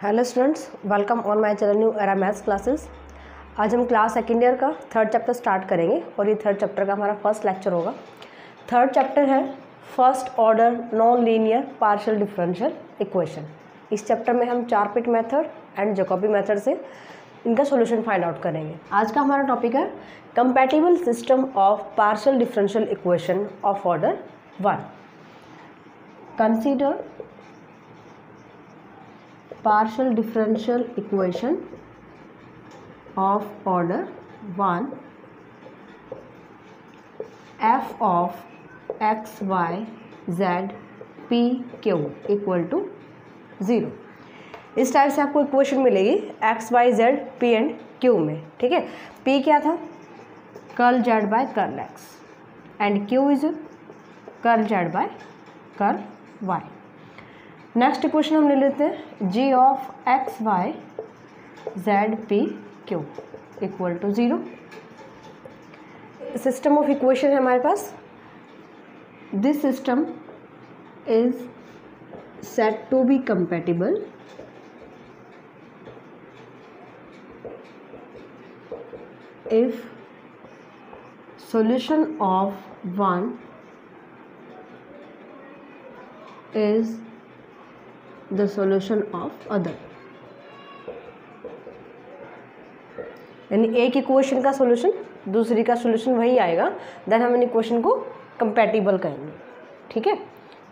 Hello students, welcome on my channel new era maths classes. आज हम class second year का third chapter start करेंगे और ये थर्ड चैप्टर का हमारा फर्स्ट लेक्चर होगा। थर्ड चैप्टर है first order non linear partial differential equation. इस चैप्टर में हम Charpit method and Jacobi method से इनका सॉल्यूशन फाइंड आउट करेंगे। आज का हमारा टॉपिक है compatible system of partial differential equation of order 1। Consider partial differential equation of order 1 f of x y z p q equal to 0। इस type से आपको इक्वेशन मिलेगी x y z p and q में। ठीक है, p क्या था? Curl z by curl x and q is curl z by curl y। Next equation हम ले लेते हैं g of x Y Z p q equal to 0। System of equation है हमारे पास। This system is set to be compatible if solution of one is the solution of other। यानी एक equation का सॉल्यूशन दूसरी का सॉल्यूशन वही आएगा, देन हम इन इक्वेशन को कंपैटिबल कहेंगे। ठीक है,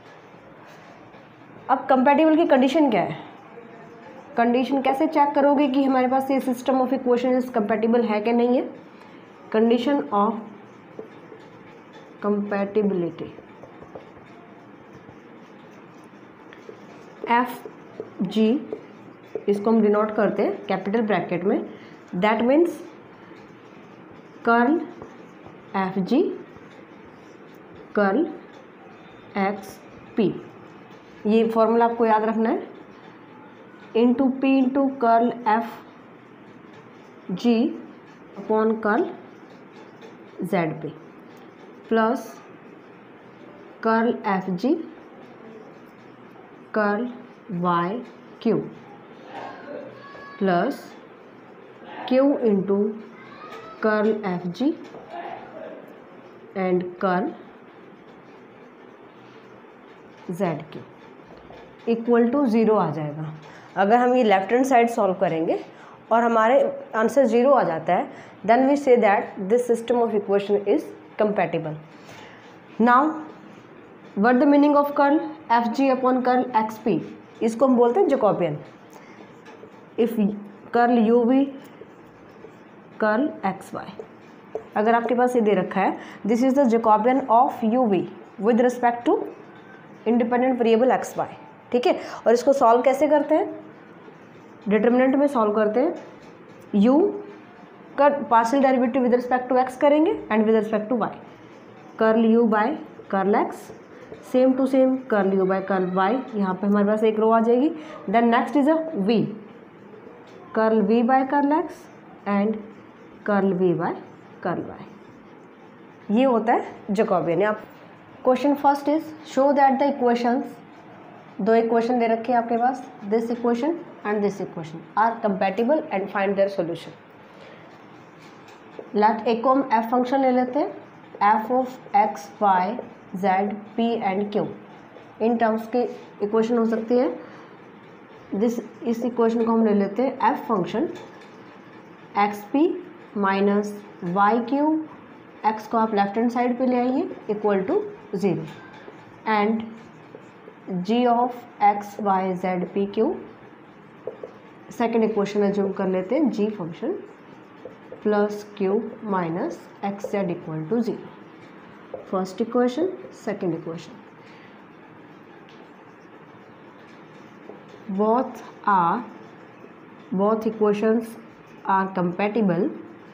अब कंपैटिबल की कंडीशन क्या है? कंडीशन कैसे चेक करोगे कि हमारे पास ये system of equation is compatible है कि नहीं है? Condition of compatibility f g, इसको हम डिनोट करते हैं कैपिटल ब्रैकेट में। That means curl F g curl x p. ये फॉर्मूला आपको याद रखना है, into p into curl F g upon curl z p plus curl F g curl y q plus Q into curl F g and curl z q equal to 0 आ जाएगा। अगर हम ये लेफ्ट हैंड साइड सॉल्व करेंगे और हमारे answer 0 आ जाता है, then we say that this system of equation is compatible. Now what the meaning of curl F g upon curl x p? इसको हम बोलते हैं Jacobian. If curl u v curl x y, अगर आपके पास ये दे रखा है this is the Jacobian of u v with respect to independent variable x Y. ठीक है, और इसको सॉल्व कैसे करते हैं? डिटर्मिनेंट में सॉल्व करते हैं। यू का partial derivative with respect to x करेंगे and with respect to y. Curl u by curl x same to same curl u by curl y. यहाँ पे हमारे पास एक रो आ जाएगी। Then next is a v, curl v by curl x and curl v by curl y. ये होता है जैकोबियन। आप question first is show that the equations, दो इक्वेशन दे रखे हैं आपके पास, this equation and this equation are compatible and find their solution. Let एक को हम एफ फंक्शन ले लेते हैं, f of x Y Z p and q. In terms की इक्वेशन हो सकती है इस इक्वेशन को हम ले लेते हैं f function x P minus Y Q, x को आप लेफ्ट हैंड साइड पे ले आइए equal to 0 and g of x Y Z p q. Second equation assume कर लेते हैं g function plus q minus x z equal to 0। First equation, second equation, both equations are compatible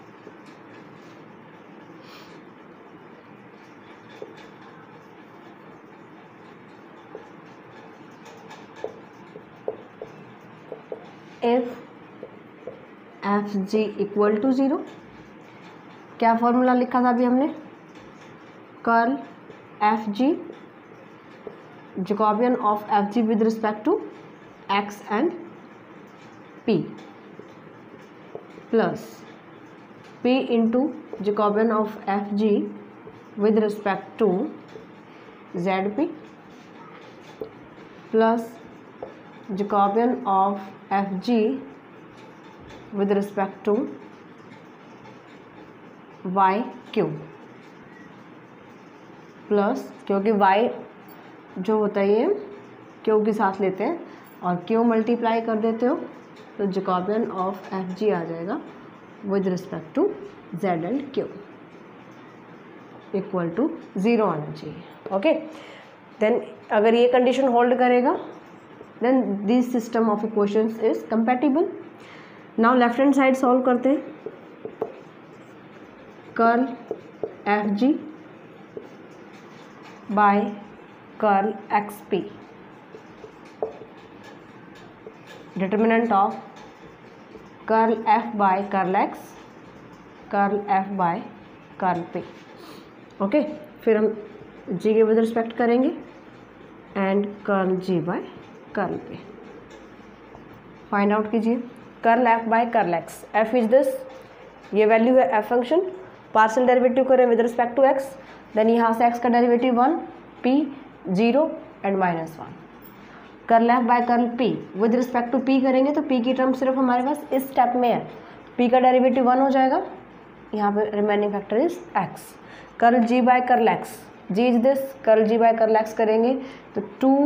if f g equal to 0। क्या formula लिखा था अभी हमने? Curl F G Jacobian of fg with respect to x and P plus P into Jacobian of Fg with respect to Zp plus Jacobian of Fg with respect to Yq plus, क्योंकि y जो होता है ये Q के साथ लेते हैं और Q मल्टीप्लाई कर देते हो तो जैकोबियन ऑफ Fg आ जाएगा with respect to Z and Q equal to 0 आना चाहिए. ओके, देन अगर ये कंडीशन होल्ड करेगा then this system of equations is compatible. Now left hand side solve करते हैं. Curl Fg by curl XP, determinant of curl F by curl X, curl F by curl P. Okay, फिर हम G के with respect करेंगे and curl G by curl P. Find out कीजिए. Curl F by curl X, F is this, ये value है F फंक्शन. Partial derivative करें with respect to X, then यहाँ से X का derivative 1, P 0 and -1. Curl F by curl P with respect to P करेंगे तो P की टर्म सिर्फ हमारे पास इस स्टेप में है. P का डेरिवेटिव 1 हो जाएगा, यहाँ पे remaining factor is X. Curl G by curl X, G is this, curl G by curl X करेंगे तो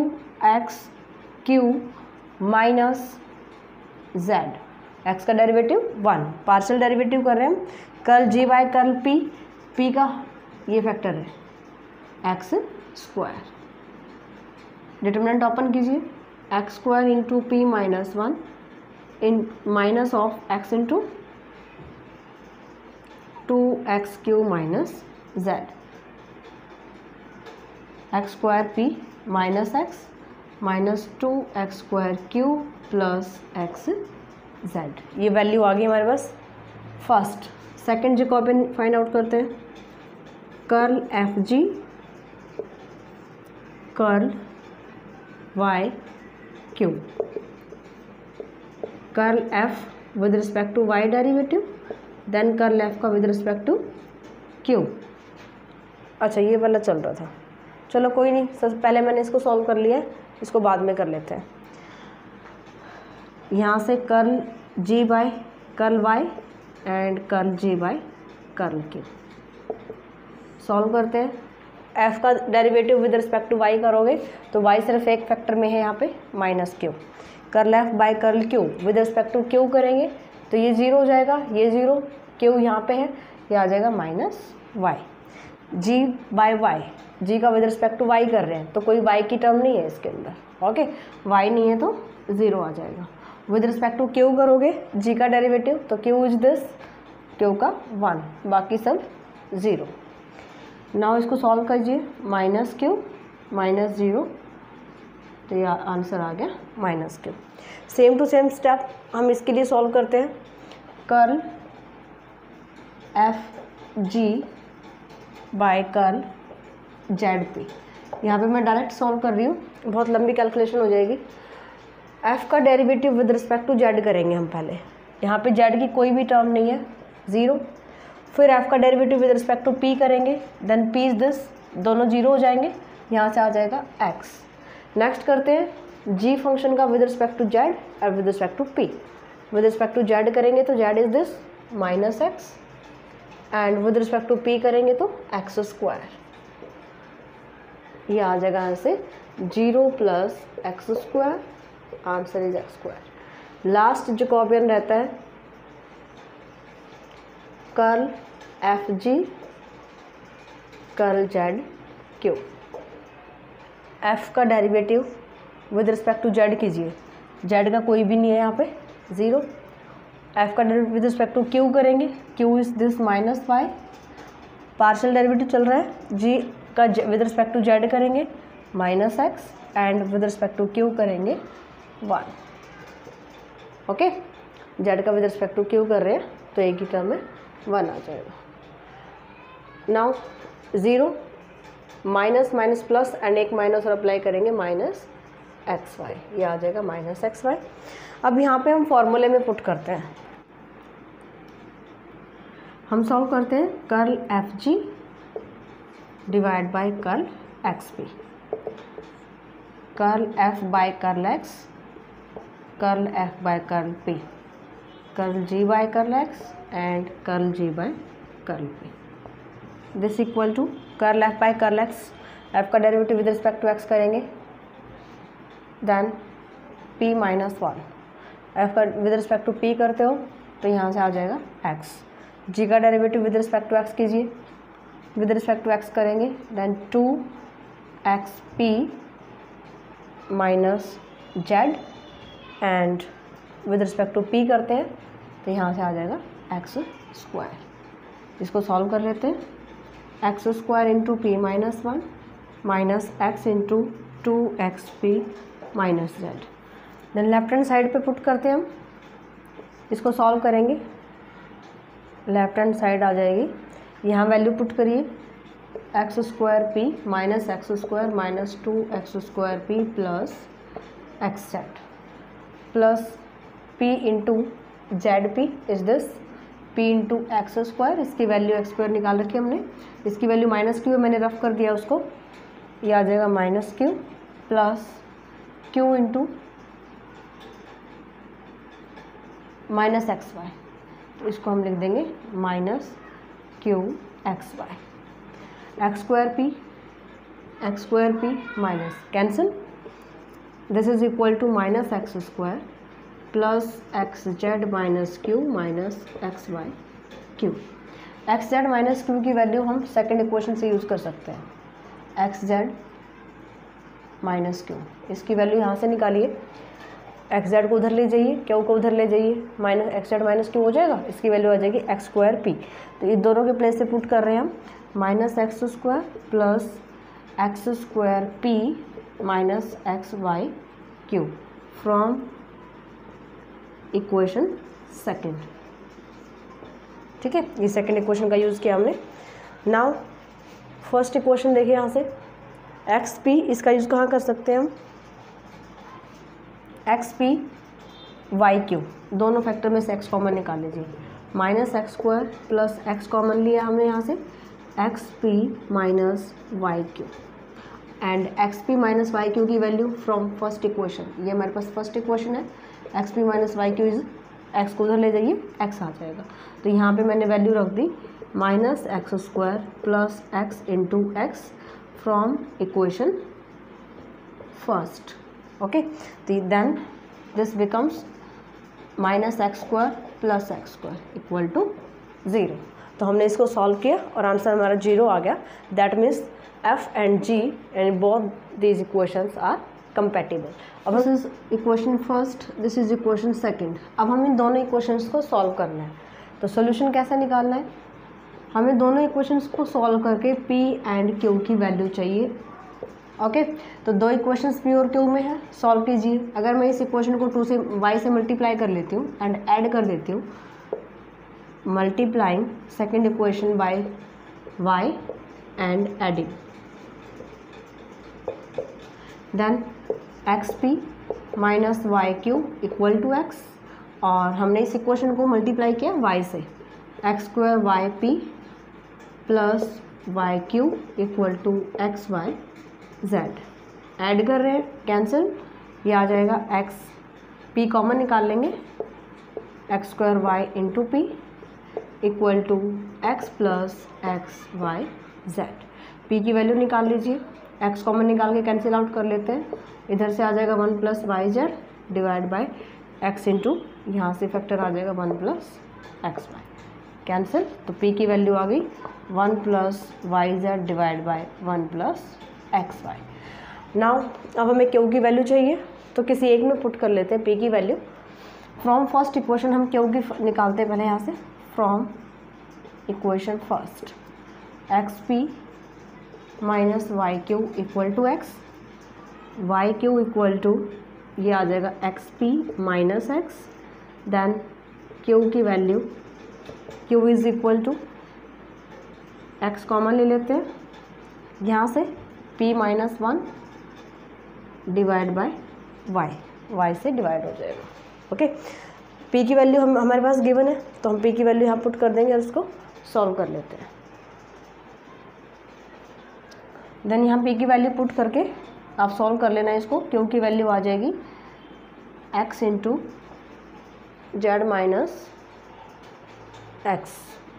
2XQ माइनस Z, X का डेरिवेटिव 1. पार्शियल डेरिवेटिव कर रहे हैं हम. Curl G by curl P, P का ये फैक्टर है X स्क्वायर. डिटर्मिनेंट ओपन कीजिए. X square into P minus 1 in minus of X into 2XQ minus Z. X square P minus X minus 2X square Q plus X Z. ये value आ गई हमारे पास first. Second Jacobian find out करते हैं. Curl Fg curl YQ, curl F with respect to Y derivative, then curl F का with respect to Q. अच्छा, ये वाला चल रहा था, चलो कोई नहीं, पहले मैंने इसको सॉल्व कर लिया है, इसको बाद में कर लेते हैं. यहाँ से curl G by curl Y and curl G by curl Q solve करते हैं. F का derivative with respect to Y करोगे तो Y सिर्फ एक फैक्टर में है यहाँ पे -Q. Curl F by curl Q with respect to Q करेंगे तो ये 0 हो जाएगा, ये 0, Q यहाँ पे है, ये आ जाएगा -Y. G by Y, G का विद रिस्पेक्ट टू Y कर रहे हैं तो कोई Y की टर्म नहीं है इसके अंदर. ओके, Y नहीं है तो 0 आ जाएगा. विद रिस्पेक्ट टू Q करोगे G का डेरिवेटिव तो Q इज दिस, Q का 1, बाकी सब 0. नाउ इसको सॉल्व कीजिए. -Q माइनस 0 तो ये आंसर आ गया -Q. Same to same step हम इसके लिए सॉल्व करते हैं. Curl Fg by curl ZP, यहाँ पे मैं डायरेक्ट सॉल्व कर रही हूँ, बहुत लंबी कैलकुलेशन हो जाएगी. F का derivative with respect to Z करेंगे हम पहले. यहाँ पे Z की कोई भी टर्म नहीं है, 0. फिर F का derivative with respect to P करेंगे, देन P इज दिस, दोनों 0 हो जाएंगे, यहाँ से आ जाएगा X. नेक्स्ट करते हैं G फंक्शन का विद रिस्पेक्ट टू Z और with respect to P. With respect to Z करेंगे तो Z is this -X and with respect to P करेंगे तो X स्क्वायर. ये आ जाएगा यहाँ से 0 plus X square, answer is X square. Last Jacobian रहता है curl Fg curl ZQ. F का derivative with respect to Z कीजिए, Z का कोई भी नहीं है यहाँ पे, 0. F का derivative with respect to Q करेंगे, Q is this -Y. Partial derivative चल रहा है, G का विद रिस्पेक्ट टू Z करेंगे -X and with respect to Q करेंगे 1. ओके, Z का विद रिस्पेक्ट टू Q कर रहे हैं तो एक ही टर्म में 1 आ जाएगा. नाउ 0 माइनस प्लस एंड एक माइनस और अप्लाई करेंगे एक्स वाई, ये आ जाएगा माइनस एक्स वाई। अब यहाँ पे हम फॉर्मूले में पुट करते हैं, हम सॉल्व करते हैं curl F G divide by curl x P, curl F by curl X, curl F by curl P, curl G by curl x and curl G by curl P. This equal to curl F by curl X, F का derivative with respect to x करेंगे, then P minus one, F का with respect to P करते हो तो यहाँ से आ जाएगा एक्स, जी का derivative with respect to X कीजिए, विद रिस्पेक्ट टू एक्स करेंगे then 2 XP minus Z and with respect to P करते हैं तो यहाँ से आ जाएगा एक्स स्क्वायर। इसको सॉल्व कर लेते हैं, X square into P minus one minus X into 2XP minus Z. Then left hand side पे पुट करते हैं हम, इसको सॉल्व करेंगे, लेफ्ट हैंड साइड आ जाएगी, यहाँ वैल्यू पुट करिए X square P minus X square minus 2x square P plus X Z plus P into Z P is this P into X square, इसकी वैल्यू एक्स स्क्वायर निकाल रखी है हमने, इसकी वैल्यू माइनस क्यू मैंने rough कर दिया उसको, ये आ जाएगा minus Q plus Q into minus X Y, तो इसको हम लिख देंगे minus Q X Y, X square P minus cancel, this is equal to minus X square plus X Z minus Q minus X Y Q. X Z minus Q की value हम second equation से use कर सकते हैं, X Z minus Q, इसकी value यहाँ से निकालिए, एक्स जेड को उधर ले जाइए, क्यू को उधर ले जाइए, minus x Z minus Q हो जाएगा, इसकी वैल्यू आ जाएगी एक्स स्क्वायर पी, तो ये दोनों के प्लेस से पुट कर रहे हैं हम, minus X square plus X square P minus X Y Q from equation second. ठीक है, ये सेकेंड इक्वेशन का यूज़ किया हमने। नाउ फर्स्ट इक्वेशन देखिए यहाँ से एक्स पी, इसका यूज़ कहाँ कर सकते हैं हम, एक्स पी वाई क्यू, दोनों फैक्टर में से एक्स कॉमन निकाल लीजिए, minus X square plus X common लिया हमने यहाँ से, X P minus Y Q and X P minus Y Q की वैल्यू फ्रॉम फर्स्ट इक्वेशन, ये हमारे पास फर्स्ट इक्वेशन है, X P minus Y Q is, X को उधर ले जाइए एक्स आ जाएगा, तो यहाँ पे मैंने वैल्यू रख दी minus X square plus X into X from equation first. Okay, then this becomes minus X square plus X square equal to 0। तो हमने इसको सॉल्व किया और आंसर हमारा 0 आ गया, that means F and G and both these equations are compatible. अब this is equation first, this is equation second. अब हम इन दोनों इक्वेशंस को सॉल्व करना है, तो सोल्यूशन कैसे निकालना है, हमें दोनों इक्वेशंस को सॉल्व करके पी एंड क्यू की वैल्यू चाहिए। ओके, तो दो इक्वेशंस पी और क्यू में है, सॉल्व कीजिए। अगर मैं इस इक्वेशन को 2 से y से मल्टीप्लाई कर लेती हूँ एंड ऐड कर देती हूँ, multiplying second equation by y and adding, then X P minus Y Q equal to X, और हमने इस इक्वेशन को मल्टीप्लाई किया y से, X square Y P plus Y Q equal to X Y Z, add कर रहे हैं, cancel, ये आ जाएगा एक्स पी कॉमन निकाल लेंगे, X square Y into P equal to X plus x Y Z. P की वैल्यू निकाल लीजिए, एक्स कॉमन निकाल के कैंसिल आउट कर लेते हैं, इधर से आ जाएगा 1 plus Y Z divide by X into, यहाँ से फैक्टर आ जाएगा 1 प्लस एक्स वाई, कैंसिल, तो पी की वैल्यू आ गई 1 plus Y Z divide by 1 plus x Y. Now अब हमें क्यू की वैल्यू चाहिए, तो किसी एक में पुट कर लेते हैं पी की वैल्यू, फ्रॉम फर्स्ट इक्वेशन हम क्यू की निकालते हैं पहले, यहाँ से from equation first, X P minus Y Q equal to X, Y Q equal to, ये आ जाएगा X P minus X, then Q की value, Q is equal to X common ले लेते हैं, यहाँ से p minus 1 divide by Y से डिवाइड हो जाएगा। ओके, पी की वैल्यू हमारे पास गिवन है, तो हम पी की वैल्यू यहाँ पुट कर देंगे और इसको सॉल्व कर लेते हैं। देन यहाँ पी की वैल्यू पुट करके आप सॉल्व कर लेना इसको। क्यू की वैल्यू आ जाएगी x into Z minus X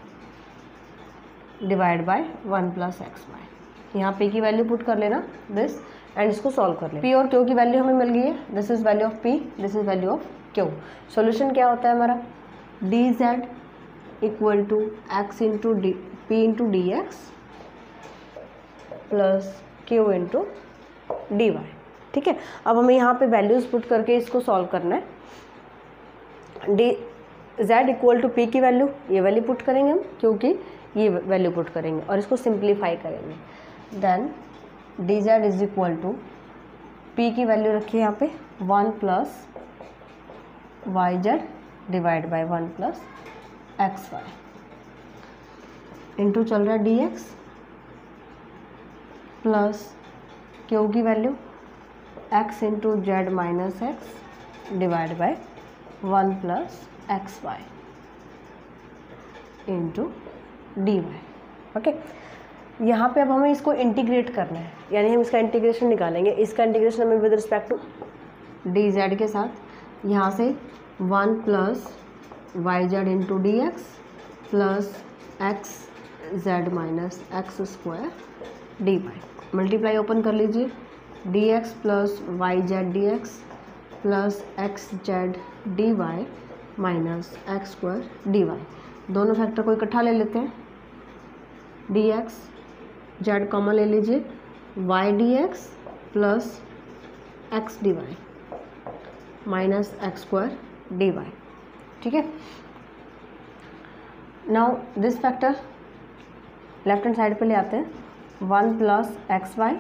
divide by 1 plus x Y. यहाँ पी की वैल्यू पुट कर लेना दिस एंड इसको सॉल्व कर लेना। पी और क्यू की वैल्यू हमें मिल गई है। This is value of P, this is value of Q. Solution क्या होता है हमारा, D Z equal to X into D P into D X plus Q into D Y. ठीक है, अब हमें यहाँ पे वैल्यूज पुट करके इसको सॉल्व करना है। D Z equal to P की वैल्यू, ये वैल्यू पुट करेंगे हम, क्योंकि ये वैल्यू पुट करेंगे और इसको सिंप्लीफाई करेंगे। Then D Z is equal to P की वैल्यू रखिए यहाँ पे 1 plus Y Z divide by 1 plus x Y into चल रहा है डी एक्स प्लस क्यू की value x into Z minus X divide by 1 plus x Y into D Y. Okay, यहाँ पे अब हमें इसको इंटीग्रेट करना है, यानी हम इसका इंटीग्रेशन निकालेंगे। इसका इंटीग्रेशन हमें with respect to D Z के साथ यहाँ से 1 plus Y Z into D X plus X Z minus X square D Y. Multiply open कर लीजिए, D X plus Y Z D X plus X Z D Y minus X square D Y. दोनों factor को इकट्ठा ले लेते हैं, D x Z common ले लीजिए, Y D X plus X D Y minus X square D Y. ठीक है, now this factor left hand side पे ले आते हैं, 1 plus x Y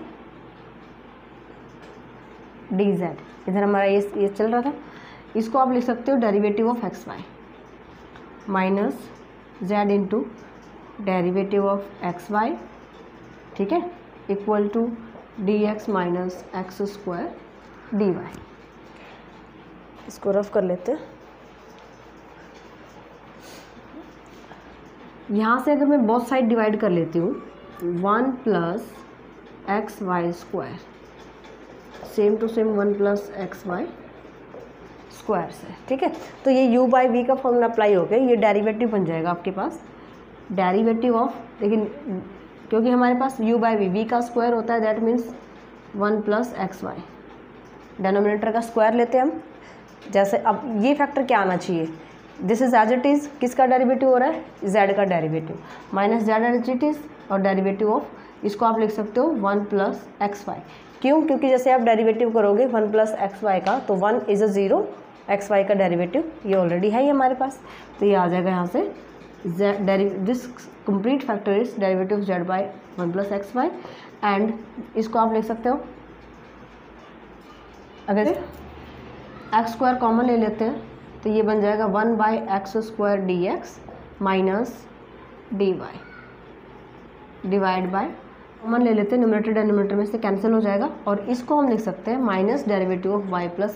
D Z, इधर हमारा ये चल रहा था, इसको आप लिख सकते हो derivative of x Y minus Z into derivative of x Y, ठीक है, equal to D X minus X square D Y. इसको रफ कर लेते हैं। यहाँ से अगर मैं बोथ साइड डिवाइड कर लेती हूँ, 1 plus x Y square same to same 1 plus x Y square से, ठीक है। तो ये u बाई वी का फॉर्मूला अप्लाई हो गया, ये डेरिवेटिव बन जाएगा आपके पास, डेरिवेटिव ऑफ, लेकिन क्योंकि हमारे पास u बाई वी का स्क्वायर होता है, that means 1 plus x Y, denominator का स्क्वायर लेते हैं हम। जैसे अब ये फैक्टर क्या आना चाहिए, this is as it is, किसका डेरिवेटिव हो रहा है, z का derivative minus Z as it is, और डेरिवेटिव ऑफ, इसको आप लिख सकते हो 1 प्लस एक्स वाई। क्यों, क्योंकि जैसे आप डेरिवेटिव करोगे 1 प्लस एक्स वाई का, तो 1 इज़ अ 0, एक्स वाई का डेरिवेटिव ये ऑलरेडी है ही हमारे पास, तो ये आ जाएगा यहाँ से this complete factor is derivative of Z by 1 plus x Y. And इसको आप लिख सकते हो, अगर एक्स स्क्वायर कॉमन ले लेते हैं तो ये बन जाएगा 1 by X square D X minus D Y divide by, common ले लेते हैं, न्यूमरेटर डेनोमिनेटर में से कैंसिल हो जाएगा, और इसको हम लिख सकते हैं minus derivative of Y plus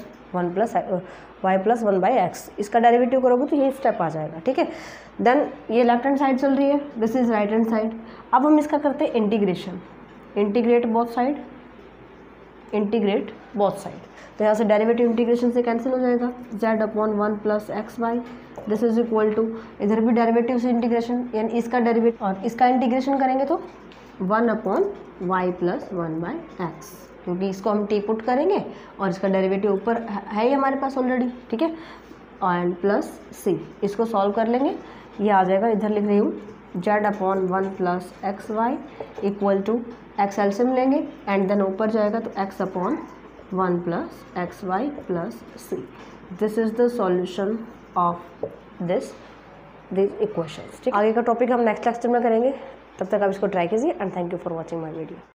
1 by X. इसका डेरिवेटिव करोगे तो ये स्टेप आ जाएगा, ठीक है। देन ये लेफ्ट हैंड साइड चल रही है, this is right hand side. अब हम इसका करते हैं integration, integrate both side, integrate both side. तो यहाँ से डेरिवेटिव इंटीग्रेशन से कैंसिल हो जाएगा, Z upon 1 plus x Y, this is equal to, इधर भी डेरिवेटिव से इंटीग्रेशन, यानी इसका डेरिवेटिव और इसका इंटीग्रेशन करेंगे तो 1 upon Y plus 1 by X, क्योंकि इसको हम टी पुट करेंगे और इसका डेरिवेटिव ऊपर है ही हमारे पास ऑलरेडी, ठीक है, एंड प्लस सी, इसको सॉल्व कर लेंगे, ये आ जाएगा, इधर लिख रही हूँ z upon 1 plus x y equal to, x एल्सियम लेंगे एंड देन ऊपर जाएगा तो x upon 1 plus x y plus c. This is the solution of this equations, ठीक। आगे का टॉपिक हम नेक्स्ट लेक्चर में करेंगे, तब तक आप इसको ट्राई कीजिए and thank you for watching my video.